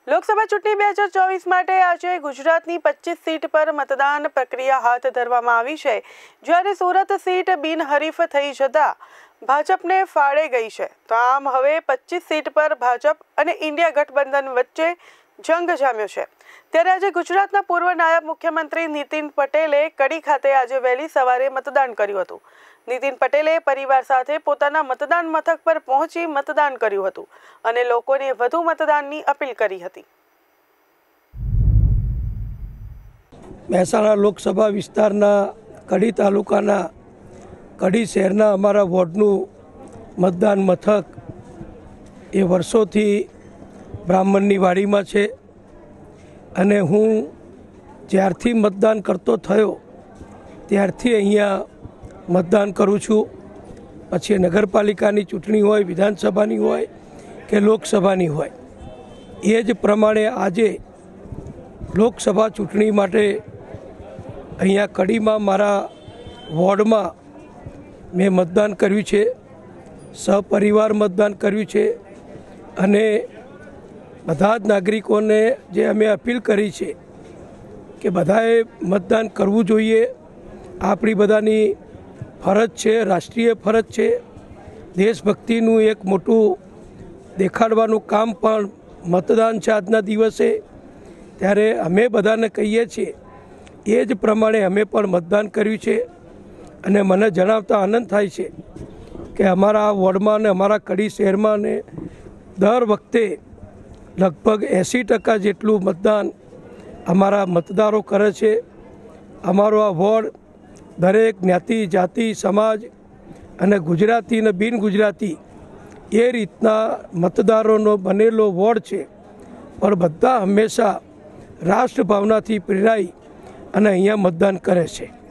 લોકસભા ચૂંટણી 2024 માટે આજે ગુજરાતની 25 સીટ પર મતદાન પ્રક્રિયા હાથ ધરવામાં આવી છે, જ્યારે સુરત સીટ બિનહરીફ થઈ જતા ભાજપને ફાળે ગઈ છે। તો આમ હવે 25 સીટ પર ભાજપ અને ઇન્ડિયા ગઠબંધન વચ્ચે જંગ જામ્યો છે। ત્યારે આજે ગુજરાતના પૂર્વ નાયબ મુખ્યમંત્રી નીતિન પટેલે કડી ખાતે આજે વહેલી સવારે મતદાન કર્યું હતું। નીતિન પટેલે પરિવાર સાથે પોતાના મતદાન મથક પર પહોંચી મતદાન કર્યું હતું અને લોકોને વધુ મતદાનની અપીલ કરી હતી। મહેસાણા લોકસભા વિસ્તારના કડી તાલુકાના કડી શહેરના અમારા વોર્ડનું મતદાન મથક એ વર્ષોથી બ્રાહ્મણની વાડીમાં છે અને હું જ્યારથી મતદાન કરતો થયો ત્યારથી અહીંયા મતદાન કરું છું। પછી નગરપાલિકાની ચૂંટણી હોય, વિધાનસભાની હોય કે લોકસભાની હોય, એ જ પ્રમાણે આજે લોકસભા ચૂંટણી માટે અહીંયા કડીમાં મારા વોર્ડમાં મેં મતદાન કર્યું છે, સહપરિવાર મતદાન કર્યું છે અને બધા જ નાગરિકોને જે અમે અપીલ કરી છે કે બધાએ મતદાન કરવું જોઈએ। આપણી બધાની ફરજ છે, રાષ્ટ્રીય ફરજ છે। દેશભક્તિનું એક મોટું દેખાડવાનું કામ પણ મતદાન છે આજના દિવસે। ત્યારે અમે બધાને કહીએ છીએ એ જ પ્રમાણે અમે પણ મતદાન કર્યું છે અને મને જણાવતા આનંદ થાય છે કે અમારા આ વોર્ડમાં અને અમારા કડી શહેરમાં ને દર વખતે લગભગ 80% જેટલું મતદાન અમારા મતદારો કરે છે। અમારો આ વોર્ડ દરેક જ્ઞાતિ, જાતિ, સમાજ અને ગુજરાતી અને બિન ગુજરાતી એ રીતના મતદારોનો બનેલો વોર્ડ છે, પણ બધા હંમેશા રાષ્ટ્રભાવનાથી પ્રેરાઈ અને અહીંયા મતદાન કરે છે।